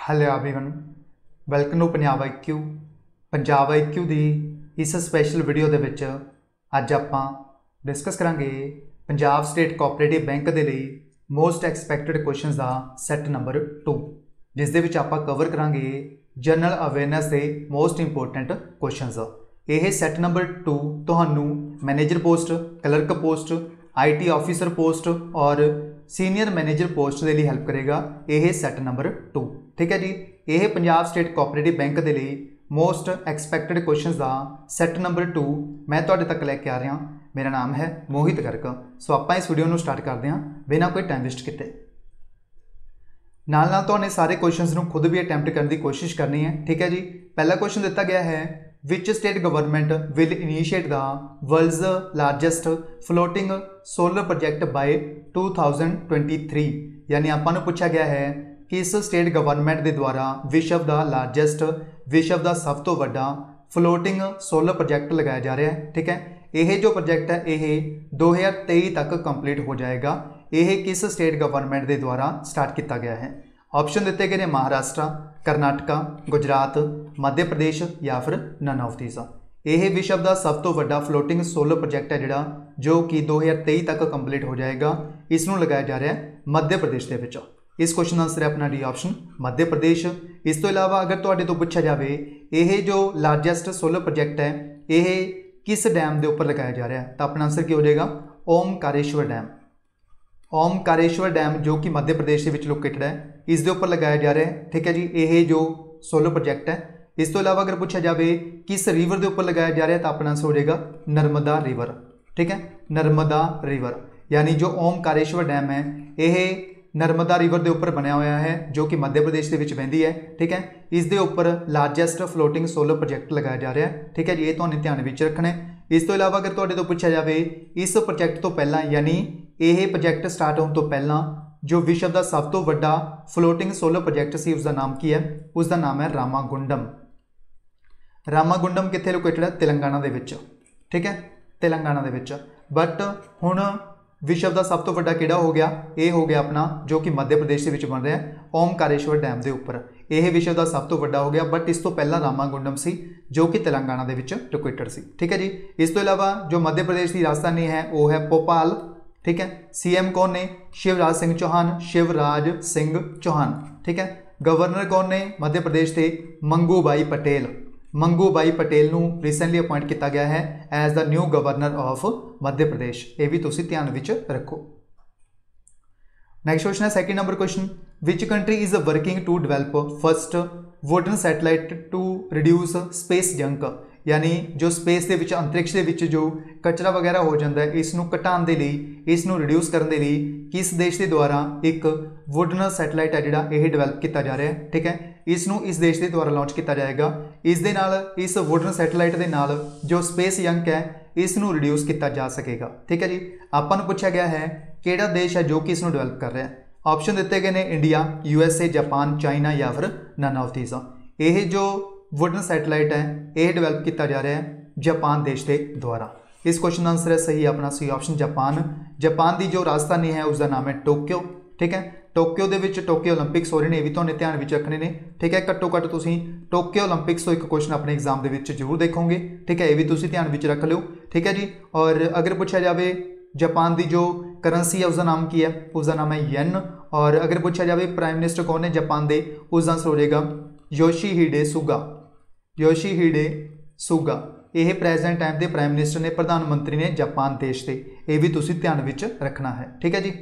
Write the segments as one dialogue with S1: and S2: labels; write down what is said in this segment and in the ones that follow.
S1: Hello everyone, welcome to Punjab IQ। Punjab IQ की इस special video के विच अज आपां डिस्कस करांगे पंजाब स्टेट कोऑपरेटिव बैंक के लिए मोस्ट एक्सपैक्टेड क्वेश्चन का सैट नंबर 2, जिस दे विच आपां कवर करांगे जनरल अवेयरनैस के मोस्ट इंपोर्टेंट क्वेश्चन। यह सैट नंबर 2 तुहानू manager post, clerk post, IT officer post और सीनियर मैनेजर पोस्ट के लिए हेल्प करेगा। यह सैट नंबर 2, ठीक है जी। यह पंजाब स्टेट कोऑपरेटिव बैंक के लिए मोस्ट एक्सपैक्टेड क्वेश्चन का सैट नंबर 2 मैं तुहाडे तक लैके आ रहा। मेरा नाम है मोहित गर्ग। सो आप इस वीडियो को स्टार्ट करते हैं बिना कोई टाइम वेस्ट किए। नाल तुहाने सारे क्वेश्चन को खुद भी अटैम्प्ट करने की कोशिश करनी है, ठीक है जी। पहला क्वेश्चन दिता गया है, which state government will initiate the world's largest floating solar project by 2023। यानी आपां नूं पूछा गया है कि इस स्टेट गवर्नमेंट के द्वारा विश्व का लार्जेस्ट, विश्व का सब तो वड्डा फ्लोटिंग सोलर प्रोजेक्ट लगाया जा रहा है, ठीक है। यह जो प्रोजेक्ट है यह 2023 तक कंप्लीट हो जाएगा। यह किस स्टेट गवर्नमेंट के द्वारा स्टार्ट किया गया है? ऑप्शन दिते गए हैं महाराष्ट्र, कर्नाटका, गुजरात, मध्य प्रदेश या फिर नन ऑफ दीज। यह विश्व का सब तो वड्डा फ्लोटिंग सोलर प्रोजेक्ट है जिहड़ा जो कि 2023 तक कंप्लीट हो जाएगा। इसनूं लगाया जा रहा है मध्य प्रदेश के विच। इस क्वेश्चन का आंसर है अपना डी ऑप्शन, मध्य प्रदेश। इस तो इलावा अगर तुहाडे तो पूछा जाए यह जो लार्जेस्ट सोलर प्रोजेक्ट है यह किस डैम के उपर लगाया जा रहा है, तो अपना आंसर क्या हो जाएगा? ओमकारेश्वर डैम। ओमकारेश्वर डैम जो कि मध्य प्रदेश के लोकेटेड है, इस दे उपर लगाया जा रहा है, ठीक है जी। यह जो सोलर प्रोजेक्ट है। इस तो इलावा अगर पूछा जाए किस रिवर के उपर लगाया जा रहा है, तो अपना आंसर हो जाएगा नर्मदा रिवर, ठीक है। नर्मदा रिवर यानी जो ओमकारेश्वर डैम है यह नर्मदा रिवर के उपर बनया हुआ है जो कि मध्य प्रदेश के बहती है, ठीक है। इस दे उपर लार्जेस्ट फ्लोटिंग सोलर प्रोजेक्ट लगाया जा रहा है, ठीक है जी। ये तुहानूं ध्यान में रखना है। इस तो इलावा अगर तुहाडे तो पूछा जाए इस प्रोजेक्ट तो पहला, यानी यह प्रोजेक्ट स्टार्ट होने तो पहला जो विश्व का सब तो वड्डा फ्लोटिंग सोलर प्रोजेक्ट सी उसका नाम की है? उसका नाम है रामागुंडम। रामागुंडम कित्थे लोकेटेड है? तेलंगाना दे विच, ठीक है, तेलंगाना दे विच। बट हुण विश्व का सब तो वड्डा किहड़ा हो गया? ये हो गया अपना जो कि मध्य प्रदेश के बन रहा है ओमकारेश्वर डैम के उपर। यह विश्व का सब तो वड्डा हो गया, बट इस तो पहला रामागुंडम सी जो कि तेलंगाना के लोकेटेड सी, ठीक है जी। इस तो इलावा जो मध्य प्रदेश की राजधानी है वह है भोपाल, ठीक है। CM कौन ने? शिवराज सिंह चौहान, शिवराज सिंह चौहान, ठीक है। गवर्नर कौन ने मध्य प्रदेश के? मंगूभाई पटेल। मंगूभाई पटेल नूं रिसेंटली अपॉइंट किया गया है as the new governor of Madhya Pradesh. ये भी तुसीं ध्यान विच रखो। नैक्सट क्वेश्चन है second number question, which country is working to develop first wooden satellite to reduce space junk. यानी जो स्पेस के विच, अंतरिक्ष के विच जो कचरा वगैरह हो जाता है इसनूं घटाउण दे लई, इसनूं रिड्यूस करने के लिए किस देश के द्वारा एक वुडन सैटेलाइट है जिहड़ा यह डिवेलप किया जा रहा है, ठीक है। इसनूं इस देश के द्वारा लॉन्च किया जाएगा। इस दे नाल, इस वुडन सैटेलाइट के नाल जो स्पेस जंक है इसनूं रिड्यूस किया जा सकेगा, ठीक है जी। आपां नूं पूछा गया है किहड़ा देश है जो कि इसनूं डिवेलप कर रहा है। ऑप्शन दिते गए हैं इंडिया, USA, जापान, चाइना या फिर नन ऑफ दीज। यह जो वुडन सैटेलाइट है यह डिवेलप किया जा रहा है जापान देश के द्वारा। इस क्वेश्चन का आंसर है सही अपना सही ऑप्शन जापान। जापान की जो राजधानी है उसका नाम है टोक्यो, ठीक है। टोक्यो के विच टोक्यो ओलंपिक्स हो रहे हैं, ये भी तुहानूं ध्यान में रखने ने, ठीक है। घट्टो घट्ट तुसीं टोक्यो ओलंपिक्स तो एक क्वेश्चन अपने एग्जाम के जरूर देखोगे, ठीक है। ये भी तुसीं ध्यान में रख लो, ठीक है जी। और अगर पूछा जाए जापान की जो करंसी है उसका नाम की है? उसका नाम है येन। और अगर पूछा जाए प्राइम मिनिस्टर कौन है जापान के, उसका आंसर हो जाएगा योशीहिडे सुगा। योशीहिडे सुगा यह प्रेजेंट टाइम के प्राइम मिनिस्टर ने, प्रधानमंत्री ने जापान देश के। यह भी तुसीं ध्यान में रखना है, ठीक है जी।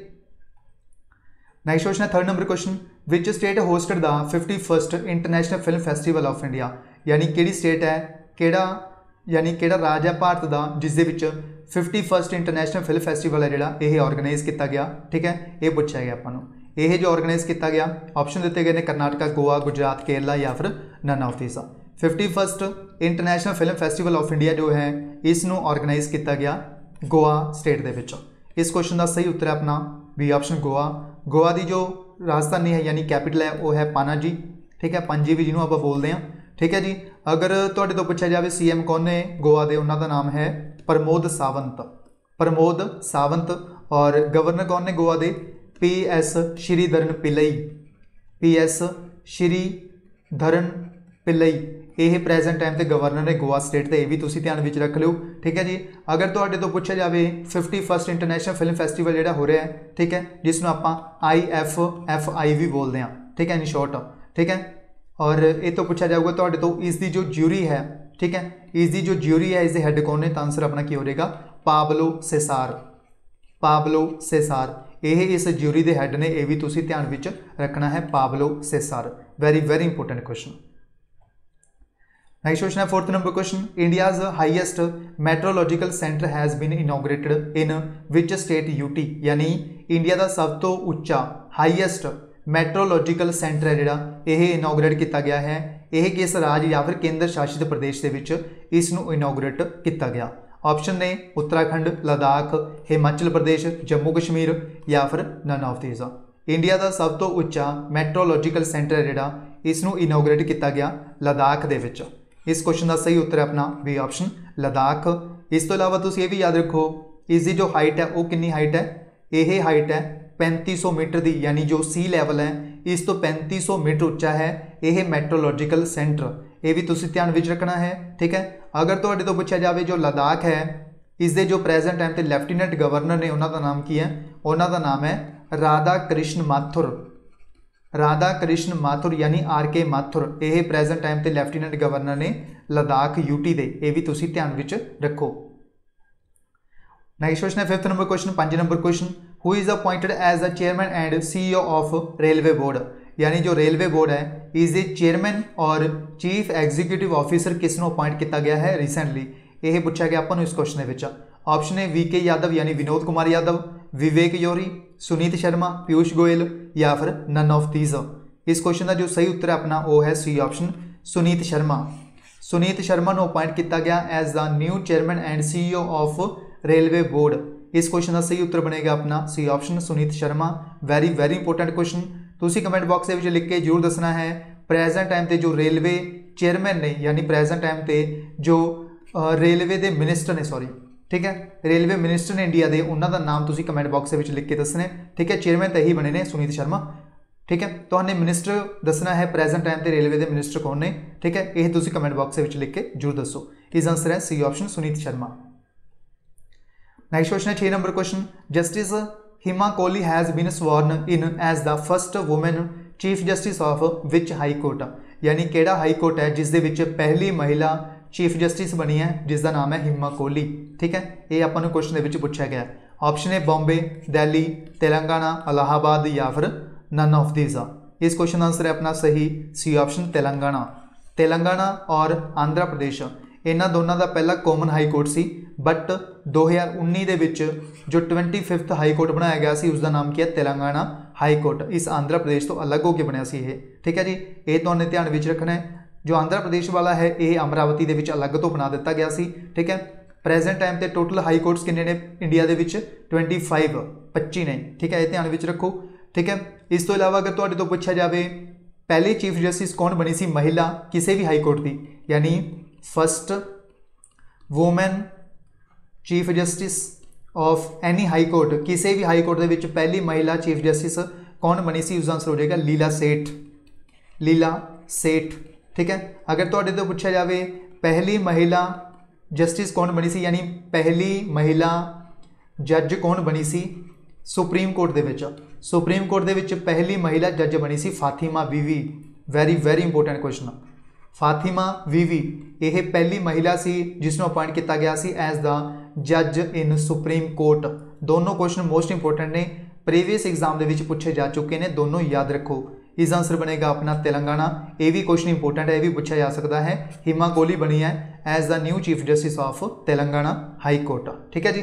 S1: नैक्सट क्वेश्चन है third number question, which state hosted the 51st international film festival of India. यानी किहड़ी स्टेट है, किहड़ा यानी किहड़ा राज है भारत का जिस दे विच 51st इंटरनेशनल फिल्म फेस्टिवल है जिहड़ा यह ऑर्गेनाइज किया गया, ठीक है। ये पूछा गया आपां नूं। यह जो ऑर्गेनाइज किया गया, ऑप्शन दिते गए हैं कर्नाटका, गोवा, गुजरात, केरला या फिर none of these. 51st international film festival of India जो है इसनूं ऑर्गेनाइज किया गया गोवा स्टेट के विच। इस क्वेश्चन का सही उत्तर है अपना बी ऑप्शन गोवा। गोवा की जो राजधानी है यानी कैपिटल है वह है पानाजी, ठीक है। पणजी भी जिन्होंने आप बोलते हैं, ठीक है जी। अगर तुहाडे तो पूछा जाए CM कौन ने गोवा के, उन्होंने नाम है प्रमोद सावंत। प्रमोद सावंत। और गवर्नर कौन ने गोवा के? PS श्रीधरन पिल्लई। PS श्री धरन पिल्लई, ये प्रेजेंट टाइम ते गवर्नर ने गोवा स्टेट ते, ये भी तुसी ध्यान विच रख लो। ठीक है जी। अगर तुहाडे तो पूछा जाए 51 इंटरनेशनल फिल्म फेस्टिवल जिहड़ा हो रहा है, ठीक है, जिसनों आपां IFFI भी बोलते हैं, ठीक है, इन शॉर्ट, ठीक है। और ये तो पूछा जाऊगा तुहाडे तो इसकी जो ज्यूरी है, ठीक है, इसकी जो ज्यूरी है, इसके हैड कौन ने, तो आंसर अपना की हो जाएगा पाब्लो सेसार, पाब्लो सेसार, ये इस ज्यूरी के हैड ने, यह भी तुसी ध्यान विच रखना है, Pablo Cesar. Very very important question. Next question है 4th number question, India's highest meteorological centre has been inaugurated in which state UT, यानी इंडिया का सब तो उच्चा हाईएस्ट मैट्रोलॉजिकल सेंटर है जिहड़ा यह इनॉग्रेट किया गया है, यह किस राज या फिर केंद्र शासित प्रदेश के विच इसनूं इनॉग्रेट किया गया। ऑप्शन ने उत्तराखंड, लद्दाख, हिमाचल प्रदेश, जम्मू कश्मीर या फिर नन ऑफ दीज। इंडिया का सब तो उच्चा मैट्रोलॉजिकल सेंटर है जिहड़ा इसनूं इनॉग्रेट किया गया लद्दाख दे विच। इस क्वेश्चन का सही उत्तर है अपना बी ऑप्शन लद्दाख। इस तो इलावा तुसीं ये भी याद रखो, इसकी जो हाइट है वो कितनी हाइट है, यह हाइट है 3500 मीटर की, यानी जो सी लैवल है इस तो 3500 मीटर उच्चा है यह मैट्रोलॉजिकल सेंटर, ये भी तुसीं ध्यान विच रखना है। ठीक है। अगर तुहाडे तो पूछा जाए जो लद्दाख है, इसके जो प्रेजेंट टाइम पे लैफ्टिनेंट गवर्नर ने, उन्हों का नाम की है, उन्हों का नाम है राधा कृष्ण माथुर, राधा कृष्ण माथुर यानी RK माथुर, यह प्रेजेंट टाइम पे लैफ्टिनेंट गवर्नर ने लद्दाख यूटी दे, ये भी तुसीं ध्यान विच रखो। नेक्स्ट क्वेश्चन है 5th number question, 5 number question, who is appointed as the chairman and CEO of railway board, यानी जो रेलवे बोर्ड है इस चेयरमैन और चीफ एग्जीक्यूटिव ऑफिसर किसनों अपॉइंट किया गया है रिसेंटली, यह पूछा गया अपन इस क्वेश्चन में। ऑप्शन है VK यादव यानी विनोद कुमार यादव, विवेक योरी, सुनीत शर्मा, पीयूष गोयल या फिर नन ऑफ दीज। इस क्वेश्चन का जो सही उत्तर है अपना वो है सी ऑप्शन सुनीत शर्मा। सुनीत शर्मा को अपॉइंट किया गया as the new chairman and CEO of railway board. इस क्वेश्चन का सही उत्तर बनेगा अपना C option Sunit Sharma. Very very important question, तुसी कमेंट बॉक्स में लिख के जरूर दसना है प्रेजेंट टाइम पे जो रेलवे चेयरमैन ने, यानी प्रेजेंट टाइम पे जो रेलवे के मिनिस्टर ने, सॉरी, ठीक है, रेलवे मिनिस्टर ने इंडिया के, उन्होंने नाम तुसी कमेंट बॉक्स में लिख के दसने। ठीक है। चेयरमैन तो यही बने ने सुनीत शर्मा। ठीक है। तो हमने मिनिस्टर दसना है प्रेजेंट टाइम पे रेलवे के मिनिस्टर कौन ने। ठीक है। यह तुसी कमेंट बॉक्स में लिख के जरूर दसो। इस आंसर है C option Sunit Sharma. Next question है 6 number question, justice Hima Kohli has been sworn in as the first women chief justice of which high court, यानी केड़ा हाई कोर्ट है जिस दे विच पहली महिला चीफ जस्टिस बनी है जिसका नाम है हिमा कोहली। ठीक है। ये अपन क्वेश्चन के पूछा गया। ऑप्शन है बॉम्बे, दिल्ली, तेलंगाना, इलाहाबाद या फिर नन ऑफ दीज। इस क्वेश्चन आंसर है अपना सही सी ऑप्शन तेलंगाना। तेलंगाना और आंध्र प्रदेश इन्हों दोनों का पहला कॉमन हाई कोर्ट सी, बट 2019 के विच जो 25th हाई कोर्ट बनाया गया सी उसका नाम क्या है तेलंगाना हाई कोर्ट। इस आंध्र प्रदेश तो अलग होकर बनया सी ये। ठीक है जी। ये तो हमने ध्यान विच रखना है। जो आंध्र प्रदेश वाला है ये अमरावती के विच अलग तो बना दिता गया सी। ठीक है। प्रेजेंट टाइम पे टोटल हाई कोर्ट्स किन्ने ने इंडिया के विच 25 ने। ठीक है। ये ध्यान विच रखो। ठीक है। इस तो इलावा अगर तुहाडे तो पूछा जाए पहली चीफ जस्टिस कौन बनी सी महिला किसी भी हाई कोर्ट की, यानी first woman chief justice of any high court, किसी भी हाई कोर्ट के विच पहली महिला चीफ जस्टिस कौन बनी सी, उसका आंसर हो जाएगा लीला सेठ। लीला सेठ। ठीक है। अगर तुहाडे तो पूछा जाए पहली महिला जस्टिस कौन बनी सी, यानी पहली महिला जज कौन बनी सी सुप्रीम कोर्ट दे विच, सुप्रीम कोर्ट दे विच पहली महिला जज बनी सी Fatima Beevi. Very very important question. Fatima Beevi यह पहली महिला सी जिसनों अपॉइंट किया गया सी एज द जज इन सुप्रीम कोर्ट। दोनों क्वेश्चन मोस्ट इंपोर्टेंट ने, प्रीवियस एग्जाम के पूछे जा चुके हैं, दोनों याद रखो। इस आंसर बनेगा अपना तेलंगाना। ये भी क्वेश्चन इंपोर्टेंट है, ये भी पूछा जा सकता है। हिमा कोहली बनी है as the new chief justice of Telangana high court. ठीक है जी।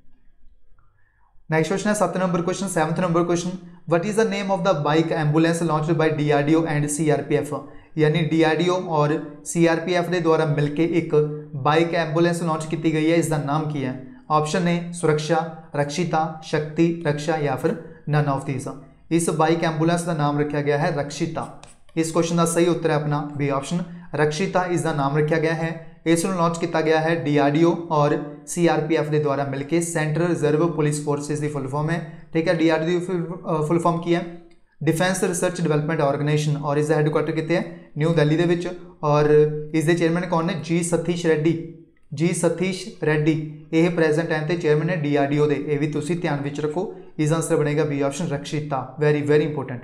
S1: नेक्स्ट क्वेश्चन है 7 number question, 7th number question, what is the name of the bike ambulance launched by DRDO and CRPF, यानी DRDO और CRPF के द्वारा मिलकर एक बाइक एम्बुलेंस लॉन्च की गई है, इसका नाम की है। ऑप्शन है सुरक्षा, रक्षिता, शक्ति, रक्षा या फिर नन ऑफ दीज। इस बाइक एम्बुलेंस का नाम रखा गया है रक्षिता। इस क्वेश्चन का सही उत्तर है अपना बी ऑप्शन रक्षिता, इसका नाम रखा गया है। इसमें लॉन्च किया गया है DRDO और CRPF के द्वारा मिलकर, सेंट्रल रिजर्व पुलिस फोर्सेस की फुल फॉर्म है। ठीक है। DRDO फुल फॉर्म की है डिफेंस रिसर्च डिवेलपमेंट ऑर्गेनाइजेशन और इसका हैडकुआटर कितने है न्यू दिल्ली दे विच और इसके चेयरमैन कौन ने जी सतीश रेड्डी ये प्रेजेंट टाइम पर चेयरमैन है DRDO के ये भी तुसी ध्यान में रखो। इसका आंसर बनेगा B option Rakshita very very important.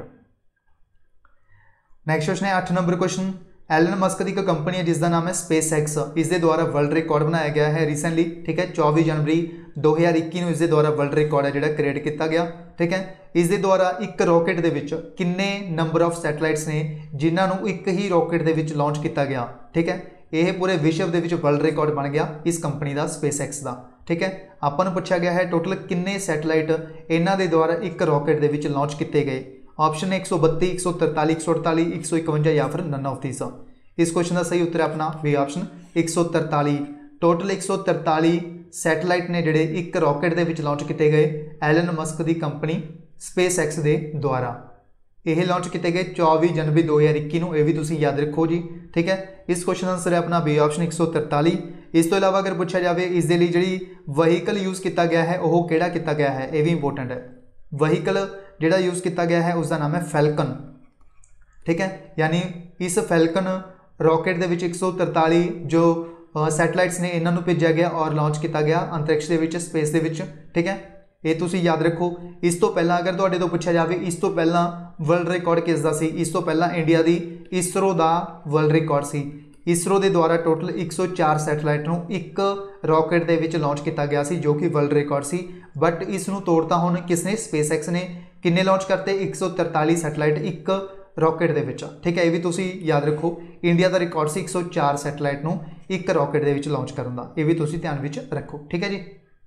S1: Next question है 8 नंबर क्वेश्चन एलन मस्क की एक कंपनी है जिसका नाम है स्पेस एक्स इसके द्वारा वर्ल्ड रिकॉर्ड बनाया गया है रिसेंटली ठीक है 24 जनवरी 2021 में इसके द्वारा वर्ल्ड रिकॉर्ड है जो क्रिएट किया गया ठीक है। इसके द्वारा एक रॉकेट के किन्ने नंबर ऑफ सैटेलाइट्स ने जिन्होंने एक ही रॉकेट के लॉन्च किया गया ठीक है। यह पूरे विश्व के वर्ल्ड रिकॉर्ड बन गया इस कंपनी का स्पेस एक्स का ठीक है। आपको पूछा गया है टोटल किन्ने सैटेलाइट इन्हों के द्वारा एक रॉकेट के लॉन्च किए गए। ऑप्शन है 132 143 148 151 या फिर नन ऑफ दीस। इस क्वेश्चन का सही उत्तर है अपना बी ऑप्शन 143। टोटल 143 सैटेलाइट ने जोड़े एक रॉकेट के लॉन्च किए गए एलन मस्क की कंपनी स्पेस एक्स के द्वारा। यह लॉन्च किए गए 24 जनवरी 2021 को, यह भी तुम याद रखो जी ठीक है। इस क्वेश्चन का आंसर है अपना बी ऑप्शन 143। इस तो इलावा अगर पूछा जाए इसके लिए जी वहीकल यूज़ किया गया है वह किहड़ा किया गया है, यह भी इंपोर्टेंट है। वहीकल जिहड़ा यूज़ किया गया है उसका नाम है फैल्कन ठीक है। यानी इस फैल्कन रॉकेट के 143 जो सैटेलाइट्स ने इन्हों भेजा गया और लॉन्च किया गया अंतरिक्ष के स्पेस के ठीक है। ये तुसी याद रखो। इस तो पहला अगर तुहाडे तो पूछा जाए इस तो पहला वर्ल्ड रिकॉर्ड किसका सी, इस तो पहला इंडिया की इसरो का वर्ल्ड रिकॉर्ड सी। इसरो के द्वारा टोटल 104 सैटेलाइट नूं एक रॉकेट के लॉन्च किया गया सी जो कि वर्ल्ड रिकॉर्ड सी। बट इसनूं तोड़ता हुण किसने स्पेस एक्स ने किन्ने लॉन्च करते 143 सैटेलाइट एक रॉकेट के ठीक है। ये भी तुसी याद रखो इंडिया का रिकॉर्ड से 104 सैटेलाइट नूं एक रॉकेट के लॉन्च करने का, यह भी तुसी ध्यान में रखो ठीक है जी।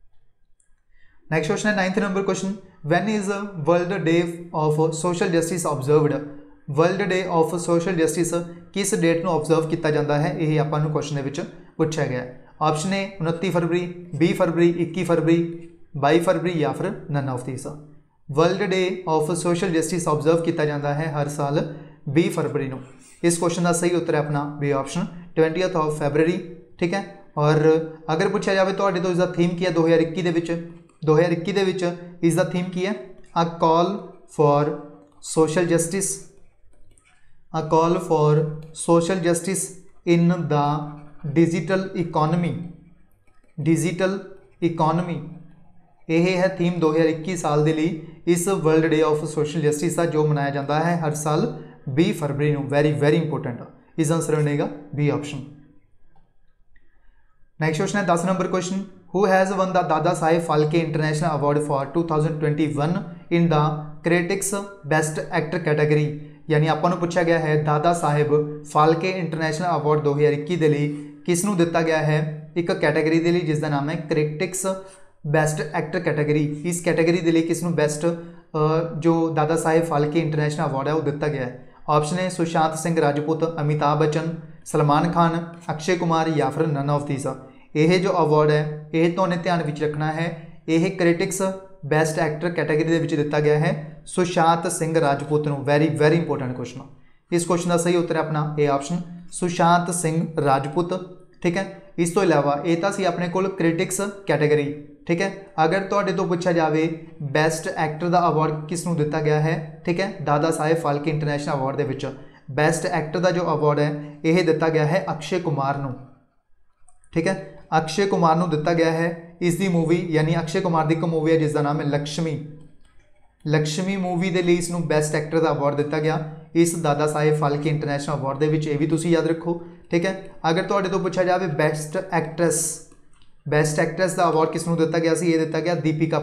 S1: नैक्सट क्वेश्चन है 9th number question when is world day of social justice observed. World day of social justice किस डेट को ऑबजर्व किया जाता है, यह आपको क्वेश्चन के पूछा गया। ऑप्शन ए 29 फरवरी 20 फरवरी 21 फरवरी 22 फरवरी या फिर none of these. World day of social justice observe किया जाता है हर साल 20 फरवरी को। इस क्वेश्चन का सही उत्तर है अपना B option 20th of February ठीक है। और अगर पूछा जाए तो इसका थीम की है 2021 इसका थीम की है a call for social justice in the digital economy. यह है थीम 2021 साल के लिए इस world day of social justice का जो मनाया जाता है हर साल 20 फरवरी को। Very very important. इसका आंसर बनेगा बी ऑप्शन। नेक्स्ट क्वेश्चन है 10 number question who has won the Dada Saheb Phalke international award for 2021 in the critics best actor category. यानी आपको पूछा गया है दादा साहेब फाल्के इंटरनेशनल अवार्ड 2021 के लिए किसनों दिता गया है एक कैटेगरी के लिए जिसका नाम है क्रिटिक्स बेस्ट एक्टर कैटेगरी। इस कैटेगरी के लिए किसनों बेस्ट जो दादा साहेब फाल्के इंटरनेशनल अवार्ड है वो दिता गया है। ऑप्शन है सुशांत सिंह राजपूत, अमिताभ बच्चन, सलमान खान, अक्षय कुमार या फिर नन ऑफ दीस। यह जो अवार्ड है यह तो उन्हें ध्यान में रखना है, यह क्रिटिक्स बेस्ट एक्टर कैटेगरी के दिता गया है सुशांत सिंह राजपूत को। Very very important question. इस क्वेश्चन का सही उत्तर है अपना ए ऑप्शन सुशांत सिंह राजपूत ठीक है। इस तो इलावा ये तो सी अपने को क्रिटिक्स कैटेगरी ठीक है। अगर तुहाडे तो पूछा जाए बेस्ट एक्टर का अवार्ड किसनों दिता गया है ठीक है दादा साहेब फाल्के इंटरनेशनल अवार्ड के बेस्ट एक्टर का जो अवार्ड है यह दिता गया है अक्षय कुमार को ठीक है। अक्षय कुमार को दिता गया है इसकी मूवी यानी अक्षय कुमार की एक मूवी है जिसका नाम है लक्ष्मी मूवी के लिए इसनों बेस्ट एक्टर का अवार्ड दिता गया इस दादा साहेब फाल्के इंटरनेशनल अवार्ड के भी तुसी याद रखो ठीक है। अगर तुहाडे तो पूछा जाए बेस्ट एक्ट्रेस का अवार्ड किसनों दिता गया ये दिता गया दीपिका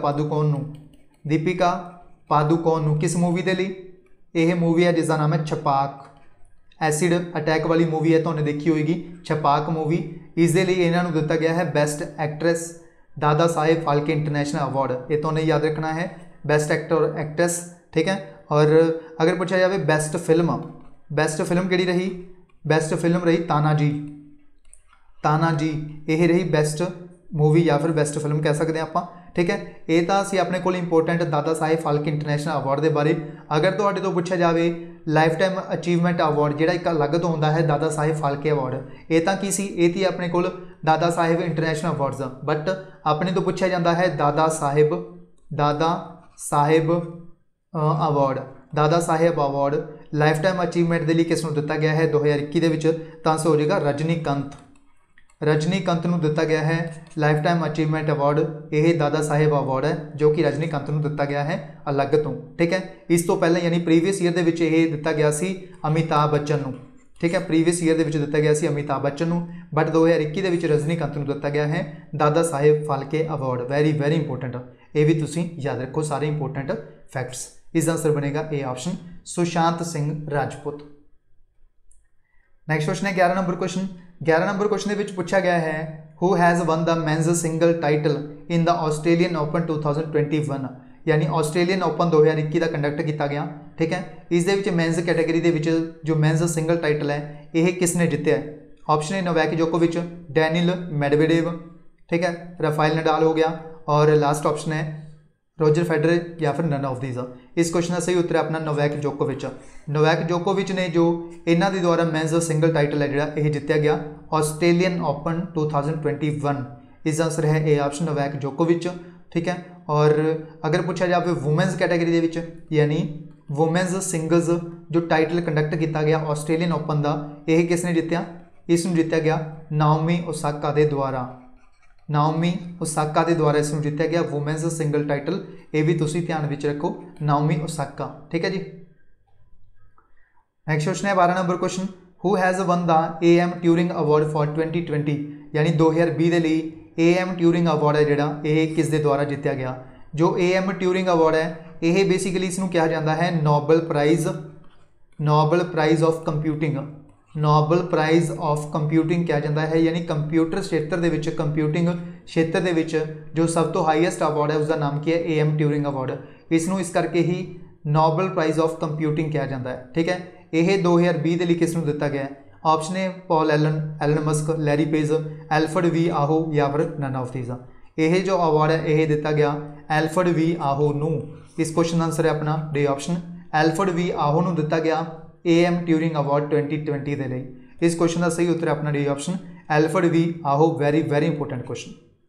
S1: पादुकोण को। किस मूवी के लिए यह मूवी है जिसका नाम है छपाक। एसिड अटैक वाली मूवी है तो उन्हें देखी होगी छपाक मूवी। इसके लिए इन्होंने दिता गया है बेस्ट एक्ट्रेस दादा साहेब फाल्के इंटरनेशनल अवार्ड। ये तो उन्हें याद रखना है बेस्ट एक्टर और एक्ट्रेस ठीक है। और अगर पूछा जाए बेस्ट फिल्म किहड़ी रही, बेस्ट फिल्म रही तानाजी। यह रही बेस्ट मूवी या फिर बेस्ट फिल्म कह सकते हैं आप ठीक है। ये तो असी अपने को इंपोर्टेंट दादा साहेब फाल्के इंटरनेशनल अवार्ड के बारे। अगर तुहाडे तो पूछा जाए लाइफ टाइम अचीवमेंट अवार्ड जिहड़ा एक अलग तो होंदा है दादा साहेब फाल्के अवार्ड, ये तो की सी ये थी अपने को Dada Saheb international awards. But अपने तो पूछा जाता है Dada Saheb award Dada Saheb award lifetime achievement के लिए किसनों दिता गया है 2021 ਦੇ ਵਿੱਚ ਤਾਂ ਆंसर हो जाएगा रजनीकांत ਨੂੰ ਦਿੱਤਾ ਗਿਆ है लाइफ टाइम अचीवमेंट अवार्ड। यह दादा साहेब अवार्ड है जो कि रजनीकांत ਨੂੰ ਦਿੱਤਾ ਗਿਆ है अलग तो, ठीक है। इस तो पहले यानी प्रीवियस ईयर ਦੇ ਵਿੱਚ ਇਹ ਦਿੱਤਾ ਗਿਆ ਸੀ अमिताभ बच्चन ਨੂੰ, ठीक है। प्रीवियस ईयर ਦੇ ਵਿੱਚ ਦਿੱਤਾ ਗਿਆ ਸੀ अमिताभ बच्चन ਨੂੰ, बट 2021 ਦੇ ਵਿੱਚ रजनीकांत ਨੂੰ ਦਿੱਤਾ ਗਿਆ है Dada Saheb Phalke award. Very important, ये भी तुसीं याद रखो, सारे इंपोर्टेंट फैक्ट्स। इसका आंसर बनेगा A option Sushant Singh Rajput. Next question है 11 नंबर क्वेश्चन। 11 नंबर क्वेश्चन के पूछा गया है who has won the men's single title in the Australian Open 2021, यानी ऑस्ट्रेलियन ओपन 2021 का कंडक्ट किया गया, ठीक है। इस मेंस कैटेगरी के जो मेंस सिंगल टाइटल है यह किसने जितया है? ऑप्शन ए नोवाक जोकोविच, डैनियल मेडवेडेव, ठीक है, राफेल नडाल हो गया, और लास्ट ऑप्शन है रोजर फेडरर या फिर नन ऑफ दीज। इस क्वेश्चन का सही उत्तर है अपना नोवाक जोकोविच। नोवाक जोकोविच ने जो इन्हों के द्वारा मेंस सिंगल टाइटल है जोड़ा यह जितया गया ऑस्ट्रेलियन ओपन 2021। इसका आंसर है ए ऑप्शन नोवाक जोकोविच, ठीक है। और अगर पूछा जाए वुमेंस कैटेगरी के यानी वुमेंस सिंगल्स जो टाइटल कंडक्ट किया गया ऑस्ट्रेलियन ओपन का, यह किसने जितया? इसमें जितया गया नाओमी ओसाका के द्वारा। नाओमी ओसाका के द्वारा इसमें जितया गया वुमेंस सिंगल टाइटल। ये भी तुसी ध्यान में रखो, नाओमी ओसाका, ठीक है जी। नेक्स्ट क्वेश्चन है 12 number question. Who has won the AM Turing award for 2020, यानी 2020 के लिए AM ट्यूरिंग अवार्ड है जोड़ा ये किस दे द्वारा जितया गया? जो AM ट्यूरिंग अवार्ड है यह बेसिकली इसनूं कहा जाता है Nobel prize of computing. Nobel prize of computing कहा जाता है, यानी कंप्यूटर क्षेत्र के कंप्यूटिंग क्षेत्र के जो सब तो हाईएस्ट अवार्ड है उसका नाम की है AM ट्यूरिंग अवार्ड। इसनूं इस करके ही नोबल प्राइज़ ऑफ कंप्यूटिंग कहा जाता है, ठीक है। यह 2020 के लिए किसनूं दिता गया? Option A Paul Elon Musk, Larry Page, Alfred V Aho या फिर नन ऑफ दीज। यह जो अवार्ड है यह दिता गया एल्फ्रेड वी आहो नूं। इस क्वेश्चन का आंसर है अपना डी ऑप्शन एल्फ्रेड वी आहो नूं दिता गया AM ट्यूरिंग अवार्ड 2020 के लिए। इस क्वेश्चन का सही उत्तर है अपना D option Alfred V Aho. Very important question.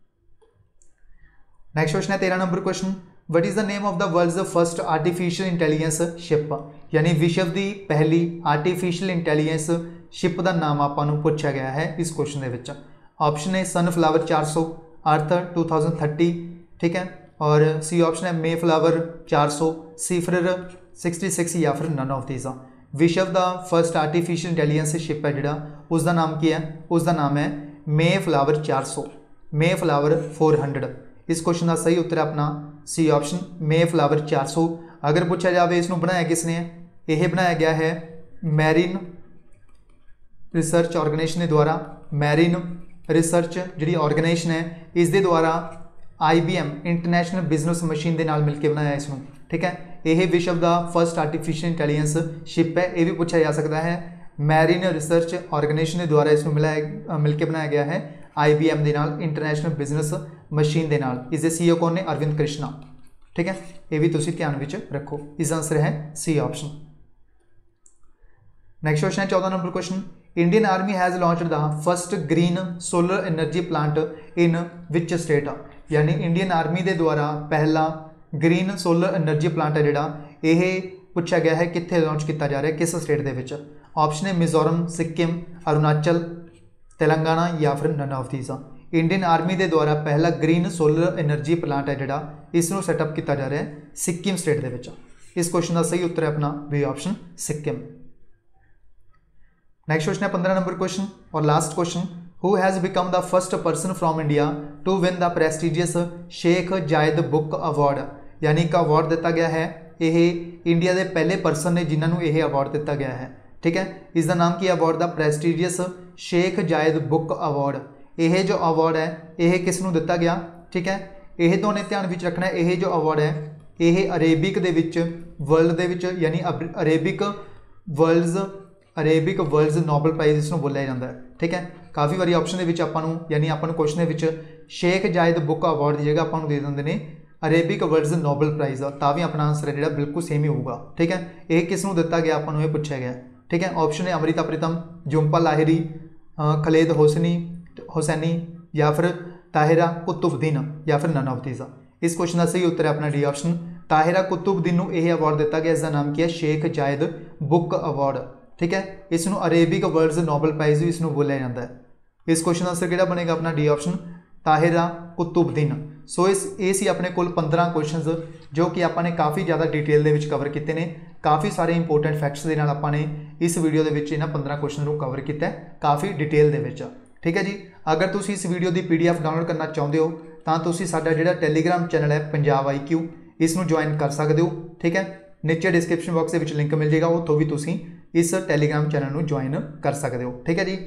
S1: Next question है 13 number question. What is the name of the world's first artificial intelligence ship, यानी विश्व की पहली आर्टिफिशियल इंटैलीजेंस शिप का नाम आपको पूछा गया है इस क्वेश्चन के। ऑप्शन है सनफ्लावर 400, अर्थ 2030, ठीक है, और सी ऑप्शन है मे फ्लावर 400, सीफरर 66 या फिर नन ऑफ दीज। विश्व का फर्स्ट आर्टिफिशियल इंटैलीजेंस शिप है जोड़ा उसका नाम की है? उसका नाम है मे फ्लावर 400, मे फ्लावर 400। इस क्वेश्चन का सही उत्तर है अपना सी ऑप्शन मे फ्लावर 400। अगर पूछा जाए इसनूं बनाया किसने है? यह बनाया गया है मैरीन रिसर्च ऑर्गेनाइजेशन के द्वारा। मैरीन रिसर्च जी ऑर्गेनाइजेशन है इसके द्वारा IBM इंटरनेशनल बिजनेस मशीन के नाल मिलकर बनाया इसनूं, ठीक है। यह विश्व का फर्स्ट आर्टिफिशियल इंटैलीजेंस शिप है। यह भी पूछा जा सकता है मैरीन रिसर्च ऑर्गेनाइजेशन के द्वारा इसनूं मिलकर बनाया गया है IBM के नाल इंटरनेशनल बिजनेस मशीन के नाल। इसके CEO कौन ने? अरविंद कृष्णा, ठीक है। यह भी तुसीं ध्यान में रखो। इसका आंसर है सी ऑप्शन। नेक्स्ट क्वेश्चन है 14 number question. Indian army has launched the first green solar energy plant in which state, यानी इंडियन आर्मी के द्वारा पहला ग्रीन सोलर एनर्जी प्लांट है जोड़ा यह पूछा गया है कित्थे लॉन्च किया जा रहा है, किस स्टेट के विच? ऑप्शन है मिजोरम, सिक्किम, अरुणाचल, तेलंगाना या फिर none of these. Indian army के द्वारा पहला ग्रीन सोलर एनर्जी प्लांट है जोड़ा इसनूं सैटअप किया जा रहा है सिक्किम स्टेट के विच। इस क्वेश्चन का सही उत्तर है अपना B option Sikkim. Next question है 15 नंबर क्वेश्चन और last question. Who has become the first person from India to win the prestigious Sheikh Zayed book award, यानी एक अवार्ड दिता गया है यह इंडिया के पहले पर्सन ने जिन्होंने यह अवार्ड दिता गया है, ठीक है। इसका नाम की award the prestigious Sheikh Zayed book award. यह जो अवार्ड है यह किसनूं दिता गया, ठीक है। यह तो उन्हें ध्यान में रखना है, यह जो अवार्ड है यह अरेबिक दे विच वर्ल्ड दे विच यानी अरेबिक वर्ल्ड्स नोबल प्राइज़ इसनूं बोलिया जाता है, ठीक है। काफ़ी बारी ऑप्शन के यानी अपन क्वेश्चन के शेख जायद बुक अवार्ड की जगह आपको दे देंगे ने अरेबिक वर्ल्ड्स नोबल प्राइज़, तो भी अपना आंसर है जो बिल्कुल सेम ही होगा, ठीक है। यह किसनूं दिता गया आपको ये पूछा गया, ठीक है। ऑप्शन है अमृता प्रीतम, जुम्पा लाहिरी, खलेद हुसैनी या फिर ताहिरा कुतुबुद्दीन या फिर नन ऑफ दीज। इस क्वेश्चन का सही उत्तर है अपना डी ऑप्शन। ताहिरा कुतुबुद्दीन को यह अवार्ड दिता गया, इसका नाम क्या है, शेख जायद बुक अवार्ड। ठीक है, इसनों अरेबिक वर्ड्स नोबल प्राइज भी इसनों बोलिया जाता है। इस क्वेश्चन का आंसर किहड़ा बनेगा अपना D option, Tahera Qutbuddin. So ये सी अपने कोल 15 क्वेश्चन जो कि आपने काफ़ी ज़्यादा डिटेल दे विच कवर किए हैं, काफ़ी सारे इंपोर्टेंट फैक्ट्स के नाल आपने इस वीडियो के विच इन्हां 15 क्वेश्चन को कवर किया काफ़ी डिटेल दे विच। ठीक है जी, अगर तुसीं इस वीडियो की PDF डाउनलोड करना चाहते हो तो तुसीं साडा जिहड़ा टैलीग्राम चैनल है पंजाब IQ इसनूं ज्वाइन कर सकते हो। ठीक है, नीचे डिस्क्रिप्शन बॉक्स के लिंक मिल जाएगा, उत्थों भी तुसीं इस टैलीग्राम चैनल को ज्वाइन कर सकते हो। ठीक है जी,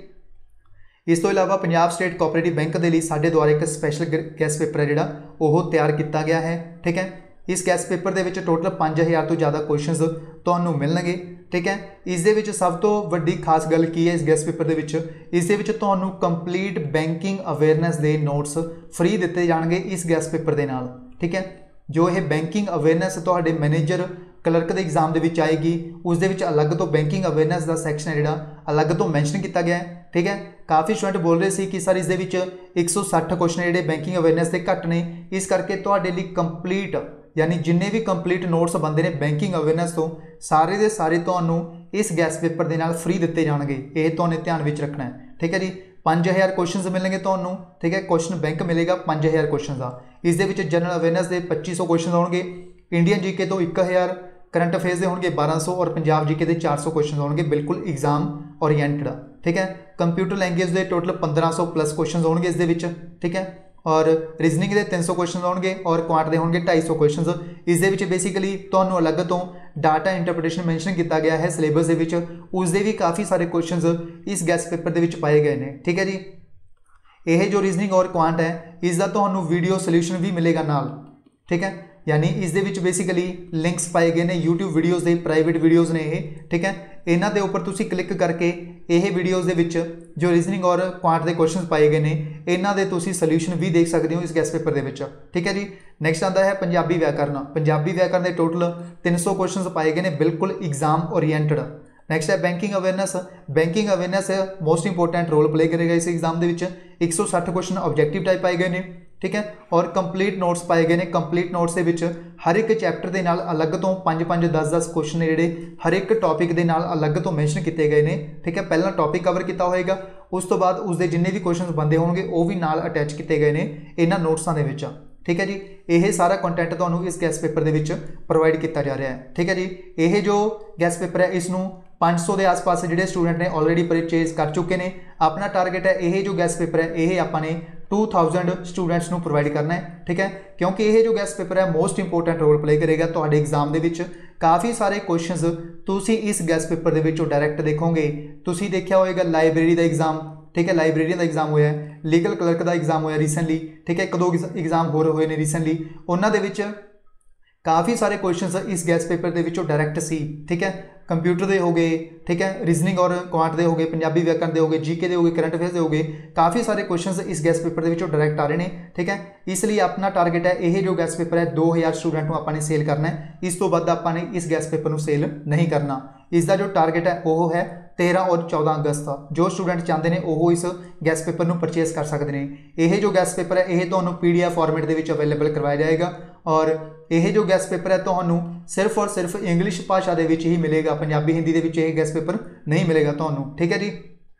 S1: इस तो इलावा पंजाब स्टेट कोऑपरेटिव बैंक के लिए साडे द्वारा एक स्पैशल गैस पेपर है जिहड़ा वो तैयार किया गया है। ठीक है, इस गैस पेपर के टोटल 5000 तो ज़्यादा क्वेश्चंस तुहानूं मिलणगे। ठीक है, इस दे विच सब तो वड्डी खास गल की है इस गैस पेपर के विच, इस दे विच तुहानूं कंप्लीट बैंकिंग अवेयरनैस के नोट्स फ्री दिते जाणगे इस गैस पेपर के नाल। ठीक है, जो ये बैंकिंग अवेयरनैस तुहाडे मैनेजर क्लर्क के एग्जाम के विच आएगी, उस दे विच अलग तो बैंकिंग अवेयरनैस का सैक्शन है जिहड़ा अलग तो मैंशन किया गया है। ठीक है, काफ़ी स्टूडेंट बोल रहे थे कि सर इस दे विच 160 क्वेश्चन जिहड़े बैंकिंग अवेयरनैस के घट ने, इस करके तुहाडे लई कंप्लीट यानी जिन्ने भी कंप्लीट नोट्स बनते हैं बैंकिंग अवेयरनैस तो सारे के सारे तुहानूं इस गैस पेपर के नाल फ्री दिते जाणगे, ये तुहानूं ध्यान में रखना है। ठीक है जी, 5000 क्वेश्चन मिलेंगे तुहानूं। ठीक है, क्वेश्चन बैंक मिलेगा 5000 क्वेश्चन का। इस दे विच जनरल अवेयरनैस के 2500 क्वेश्चन होंगे, इंडियन जीके तो 1000, करंट अफेयर्स के होंगे 1200 और पंजाब जीके के 400 क्वेश्चन होंगे बिल्कुल एग्जाम ओरिएंटेड। ठीक है, कंप्यूटर लैंग्वेज के टोटल 1500 प्लस क्वेश्चन होंगे इस दे विच। ठीक है, और रीजनिंग के 300 क्वेश्चन होंगे और क्वांट के होंगे 250 क्वेश्चन। इस दे विच बेसिकली तुहानूं अलग तो डाटा इंटरप्रिटेशन मैंशन किया गया है सिलेबस के विच, उसके भी काफ़ी सारे क्वेश्चन इस गैस पेपर के विच पाए गए हैं। ठीक है जी, यह जो रीजनिंग और क्वांट है इसका तुहानूं वीडियो सोल्यूशन भी मिलेगा नाल। ठीक है, यानी इस दे विच बेसिकली लिंक्स पाए गए हैं यूट्यूब वीडियोज़ के, प्राइवेट वीडियोज़ ने ये। ठीक है, इन्हां दे उपर तुसीं क्लिक करके यह वीडियोज़ दे विच जो रीजनिंग और क्वांट के क्वेश्चन पाए गए हैं इन्हां दे तुसीं सोल्यूशन भी देख सकते हो इस गैस पेपर के विच। ठीक है जी, नैक्सट आता है पंजाबी व्याकरण। पंजाबी व्याकरण के टोटल 300 क्वेश्चन पाए गए हैं बिल्कुल एग्जाम ओरिएंटेड। नैक्सट है banking awareness. Banking awareness most important role play करेगा इस एग्जाम के 160 क्वेश्चन ऑब्जेक्टिव टाइप पाए गए हैं। ठीक है, और कंप्लीट नोट्स पाए गए हैं। कंप्लीट नोट्स के विच हर एक चैप्टर के नाल अलग तो 5-5 10-10 क्वेश्चन जिहड़े हर एक टॉपिक के नाल अलग तो मैंशन किए गए हैं। ठीक है, पहला टॉपिक कवर किया होएगा, उस तो बाद उसके जिन्ने भी क्वेश्चन बनते होंगे वो भी नाल अटैच किए गए हैं इन्हां नोट्सां दे विच। ठीक है जी, यह सारा कंटेंट तुहानूं इस गैस पेपर के विच प्रोवाइड किया जा रहा है। ठीक है जी, यह जो गैस पेपर है इसनूं 500 के आस पास जिहड़े स्टूडेंट ने ऑलरेडी परचेज कर चुके हैं। अपना टारगेट है यह जो गैस पेपर है यह आपने 2000 स्टूडेंट्स को प्रोवाइड करना है। ठीक है, क्योंकि यह जो गैस पेपर है मोस्ट इंपोर्टेंट रोल प्ले करेगा तुहाडे एग्जाम के विच। काफ़ी सारे क्वेश्चंस तुसीं इस गैस पेपर के विचों डायरैक्ट देखोगे। तुसीं देखिया होएगा लाइब्रेरी का एग्जाम, ठीक है, लाइब्रेरियन का एग्जाम होया, लीगल क्लर्क का एग्जाम होया रिसेंटली। ठीक है, 1-2 एग्जाम होर होए ने रिसेंटली, उन्हां दे विच काफ़ी सारे क्वेश्चंस इस गैस पेपर के विचों डायरैक्ट सी। ठीक है, कंप्यूटर के हो गए, ठीक है, रीजनिंग और क्वांट के हो गए, पंजाबी व्याकरण के हो गए, जीके के हो गए, करंट अफेयर्स के हो गए, काफ़ी सारे क्वेश्चंस इस गैस पेपर के विचों डायरैक्ट आ रहे हैं। ठीक है, इसलिए अपना टारगेट है यह जो गैस पेपर है 2000 स्टूडेंट को आपने सेल करना है, इस तो वध आपने इस गैस पेपर को सेल नहीं करना। इसका जो टारगेट है वह है 13 और 14 अगस्त का। जो स्टूडेंट चाहते हैं वो इस गैस पेपर को परचेज कर सकते हैं। यह जो गैस पेपर है यह तो PDF फॉर्मेट के अवेलेबल करवाया जाएगा और यह जो गैस पेपर है तो सिर्फ और सिर्फ इंग्लिश भाषा के ही मिलेगा, पंजाबी हिंदी के यह गैस पेपर नहीं मिलेगा तो। ठीक है जी,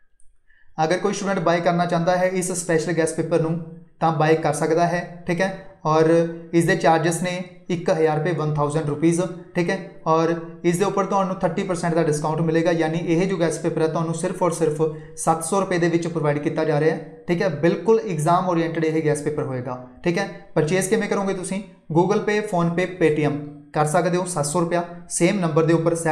S1: अगर कोई स्टूडेंट बाय करना चाहता है इस स्पैशल गैस पेपर को तो बाय कर सकता है। ठीक है, और इसके चार्जिस ने 1000 रुपये 1000 रुपीज़। ठीक है, और इसके उपर तो 30% का डिस्काउंट मिलेगा, यानी यह जो गैस पेपर है तो सिर्फ और सिर्फ 700 रुपये के प्रोवाइड किया जा रहा है। ठीक है, बिल्कुल एग्जाम ओरिएंटेड यह गैस पेपर होएगा। ठीक है, परचेज किमें करोगे तुसीं गूगल पे, फोन पे, पेटीएम कर सकते हो 700 रुपया सेम नंबर के उपर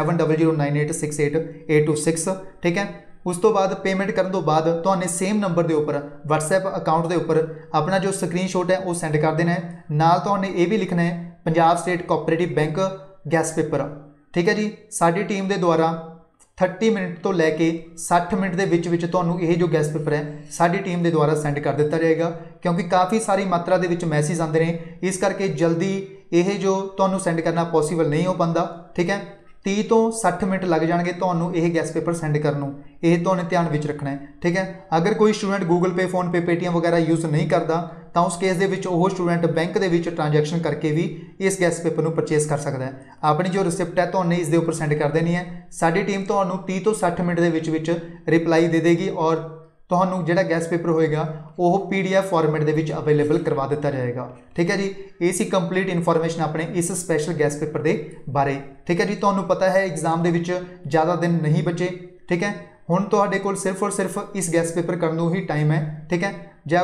S1: 7009868826। ठीक है, उस तो बाद पेमेंट करने तो बाद तो सेम नंबर के उपर WhatsApp अकाउंट के उपर अपना जो स्क्रीनशॉट है वो सेंड कर देना है। नाल तो ये भी लिखना है Punjab state cooperative bank guess paper. ठीक है जी, साडी टीम के द्वारा 30 मिनट तो लैके 60 मिनट के यह जो गैस पेपर है साडी टीम के द्वारा सेंड कर दिता जाएगा, क्योंकि काफ़ी सारी मात्रा के मैसेज आते हैं, इस करके जल्दी यह जो तुहानूं सेंड करना पॉसीबल नहीं हो पाता। ठीक है, 30 ਤੋਂ 60 ਮਿੰਟ ਲੱਗ ਜਾਣਗੇ ਤੁਹਾਨੂੰ ਇਹ ਗੈਸ ਪੇਪਰ ਸੈਂਡ ਕਰਨ ਨੂੰ। ਇਹ ਤੁਹਾਨੂੰ ਧਿਆਨ ਵਿੱਚ ਰੱਖਣਾ ਹੈ, ਠੀਕ ਹੈ। ਅਗਰ ਕੋਈ student Google Pay, PhonePe, Paytm ਵਗੈਰਾ ਯੂਜ਼ ਨਹੀਂ ਕਰਦਾ ਤਾਂ ਉਸ ਕੇਸ ਦੇ ਵਿੱਚ ਉਹ ਸਟੂਡੈਂਟ ਬੈਂਕ ਦੇ ਵਿੱਚ ਟ੍ਰਾਂਜੈਕਸ਼ਨ ਕਰਕੇ ਵੀ ਇਸ ਗੈਸ ਪੇਪਰ ਨੂੰ ਪਰਚੇਸ ਕਰ ਸਕਦਾ ਹੈ। ਆਪਣੀ ਜੋ ਰਿਸਿਪਟ ਹੈ ਤੁਹਾਨੂੰ ਇਸ ਦੇ ਉੱਪਰ ਸੈਂਡ ਕਰ ਦੇਣੀ ਹੈ। ਸਾਡੀ ਟੀਮ ਤੁਹਾਨੂੰ 30 ਤੋਂ 60 ਮਿੰਟ ਦੇ ਵਿੱਚ ਰਿਪਲਾਈ ਦੇ ਦੇਗੀ ਔਰ ਤੁਹਾਨੂੰ ਜਿਹੜਾ ਗੈਸ ਪੇਪਰ ਹੋਏਗਾ ਉਹ PDF ਫਾਰਮੈਟ ਦੇ ਵਿੱਚ ਅਵੇਲੇਬਲ ਕਰਵਾ ਦਿੱਤਾ ਜਾਏਗਾ, ਠੀਕ ਹੈ ਜੀ। ਇਹ ਸੀ ਕੰਪਲੀਟ ਇਨਫੋਰਮੇਸ਼ਨ ਆਪਣੇ ਇਸ ਸਪੈਸ਼ਲ ਗੈਸ ਪੇਪਰ ਦੇ ਬਾਰੇ, ਠੀਕ ਹੈ ਜੀ। ਤੁਹਾਨੂੰ ਪਤਾ ਹੈ ਐਗਜ਼ਾਮ ਦੇ ਵਿੱਚ ਜ਼ਿਆਦਾ ਦਿਨ ਨਹੀਂ ਬਚੇ, ਠੀਕ ਹੈ। ਹੁਣ ਤੁਹਾਡੇ ਕੋਲ ਸਿਰਫ ਔਰ ਸਿਰਫ ਇਸ ਗੈਸ ਪੇਪਰ ਕਰਨ ਨੂੰ ਹੀ ਟਾਈਮ ਹੈ, ਠੀਕ ਹੈ।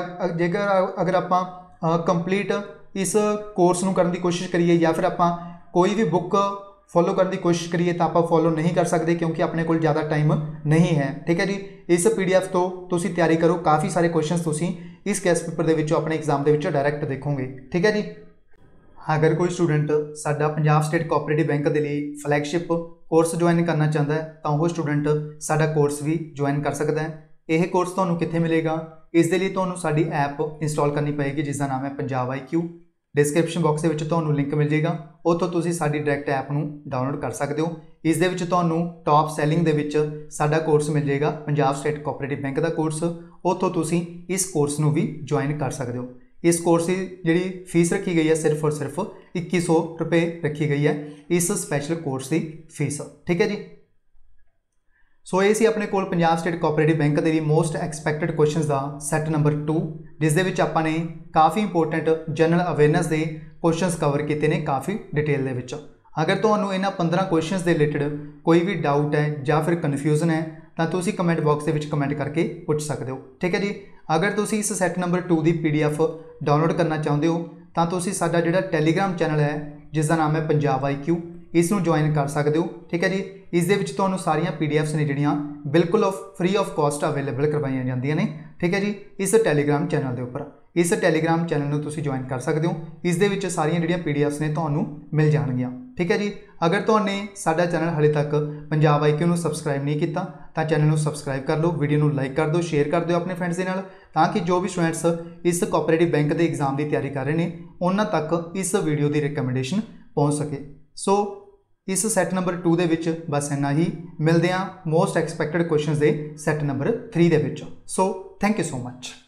S1: ਅਗਰ ਆਪਾਂ ਕੰਪਲੀਟ ਇਸ ਕੋਰਸ ਨੂੰ ਕਰਨ ਦੀ ਕੋਸ਼ਿਸ਼ ਕਰੀਏ ਜਾਂ ਫਿਰ ਆਪਾਂ ਕੋਈ ਵੀ ਬੁੱਕ फॉलो करने की कोशिश करिए तो आप फॉलो नहीं कर सकते क्योंकि अपने को ज़्यादा टाइम नहीं है, ठीक है जी। इस PDF तो तुसी तैयारी करो, काफ़ी सारे क्वेश्चन तुसी इस गैस पेपर के विचों अपने एग्जाम के डायरैक्ट देखोगे, ठीक है जी। अगर कोई स्टूडेंट साडा पंजाब स्टेट कोऑपरेटिव बैंक के लिए फ्लैगशिप कोर्स ज्वाइन करना चाहता है तो वह स्टूडेंट साडा कोर्स भी ज्वाइन कर सकता है। यह कोर्स तुहानूं कित्थे मिलेगा? इस दे लई तुहानूं साडी ऐप इंस्टॉल करनी पएगी जिसका नाम है पंजाब IQ। डिस्क्रिप्शन बॉक्स के विच तुहानूं लिंक मिल जाएगा, उत्थों तुसीं साडी डायरैक्ट ऐप नूं डाउनलोड कर सकते हो। इस दे विच तुहानूं टॉप सैलिंग दे विच साडा कोर्स मिल जाएगा पंजाब स्टेट कोऑपरेटिव बैंक का कोर्स, उत्थों तुसीं इस कोर्स नूं भी ज्वाइन कर सकते हो। इस कोर्स की जिहड़ी फीस रखी गई है सिर्फ और सिर्फ 2100 रुपये रखी गई है इस स्पैशल कोर्स की फीस, ठीक है जी। सो ये सी अपने कोल पंजाब स्टेट कोऑपरेटिव बैंक के मोस्ट एक्सपैक्टेड क्वेश्चनस का सैट नंबर 2 जिस दे विच आपां ने काफ़ी इंपोर्टेंट जनरल अवेयरनेस के क्वेश्चनस कवर किए हैं काफ़ी डिटेल दे विच। अगर तुहानूं इन्हां 15 क्वेश्चनस के रिलेटेड कोई भी डाउट है या फिर कन्फ्यूजन है तो तुसीं कमेंट बॉक्स के विच कमेंट करके पूछ सकते हो, ठीक है जी। अगर तुसीं इस सैट नंबर 2 की PDF डाउनलोड करना चाहते हो तो तुसीं साडा जिहड़ा टैलीग्राम चैनल है जिसका नाम है पंजाब IQ इसनूं ज्वाइन कर सकते हो, ठीक है जी। इस दे विच तुहानूं सारियां PDFs ने जिहड़ियां बिल्कुल फ्री ऑफ कॉस्ट अवेलेबल करवाईयां जांदियां ने, ठीक है जी। इस टैलीग्राम चैनल के उपर इस टैलीग्राम चैनल नूं तुसीं ज्वाइन कर सकते हो। इस दे विच सारियां जिहड़ियां PDFs ने तुहानूं मिल जाणगियां, ठीक है जी। अगर तुहाने साडा चैनल हाले तक पंजाब IQ नूं सबसक्राइब नहीं किया तो चैनल नूं सबसक्राइब कर लो, वीडियो नूं लाइक कर दो, शेयर कर दो अपने फ्रेंड्स के नाल ताकि जो भी स्टूडेंट्स इस कोऑपरेटिव बैंक के एग्जाम की तैयारी कर रहे हैं उन्हां तक इस वीडियो की रिकमेंडेशन पहुँच सके। सो इस सैट नंबर 2 दे विच बस इन्ना ही, मिलते हैं मोस्ट एक्सपैक्टेड क्वेश्चनस के सैट नंबर 3 दे विच। So thank you so much.